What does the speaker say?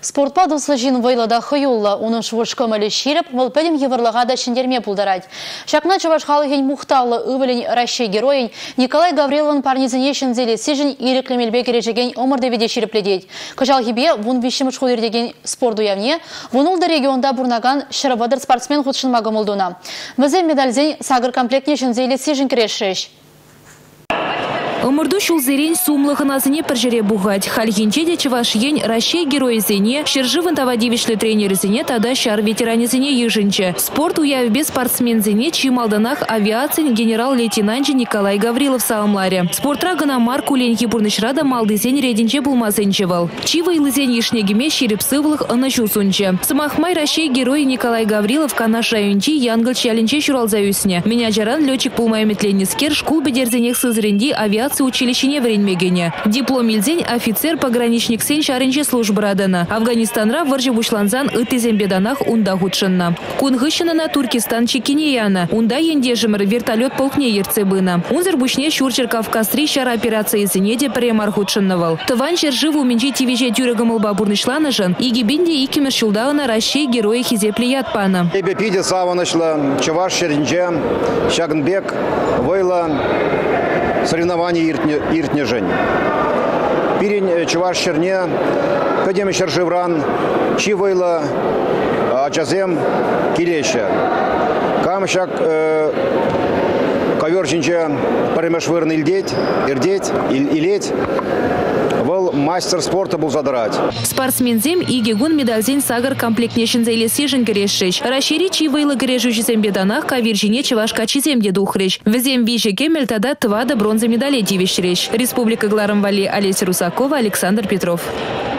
Спортпа дуслыжин вайлада хыюлла, унын швышкым әлі шеріп, вылпәдім еврлыға шендерме пулдарать. Шакна чаваш халыхен мухталлы ывелін Россия героин Николай Гавриловын парнизіне шынзелі сежін иреклемелбе кережеген омырды веде шеріпледет. Кыжал хебе вун вишіміш худердеген спорт уявне, вунулды регионда бурнаган шырыбадыр спортсмен худшын магымылдуна. Візе медальзен сагыр комплектне шынзелі сежін керешеш. Омырду шулзерен сумлыхыназыне піржере бұғать. Хальгенче де Чавашьен Россия геройзене, шержывын тавадивишлі тренерзене, тада шар ветеранезене ежінче. Спорт уявбе спортсмензене чималданах авиацин генерал-лейтенант Николай Гаврилов саламларе. Спортра гына марку леньки бурнышрада малдызен рединче булмазенчевал. Чива илызен ешнегеме шерепсывлых анашусунче. Самахмай Россия герой Николай Гаврилов канаш райончи янгл чаленче шуралзаюсне. Меня жаран летчик пулмайметленискер шкул бедерзенех сызренди авиация училищене вренмегене. Диплом ильзень офицер пограничник сен шаренче службы радана. Афганистанра варжи бушланзан ытызембеданах унда худшынна. Кунгыщина на Туркестан чекинеяна. Унда ендежимер вертолет полкне ерцебына. Унзер бушне шурчер Кавказ-3 шара операции зенеде премар худшыннавал. Тыван шерживу менчи тивеже тюрегамылба бурнышланажан. Иги бинде икимер шулдауна Россия герои хизеплият пана. Эбе пиде саванышла Чаваш шеринче Шагнбек войла соревнований иртне жень. Пирень Чаваш шерне кадем шержевран чивойла ачазем килеща. Камшак коверчинче паремешвырн ирдеть, илеть. Вол мастер спорта был задрать. Спортсмензем и гегун медальзен сагар комплектнешин заиле сежен грешеш. Расшири чивайла грешущий беданах кавиржине Чавашка чиземде духреш. Везем виже кемель тада твада бронза медалей дивишреш. Республика Гларамвали, Олеся Русакова, Александр Петров.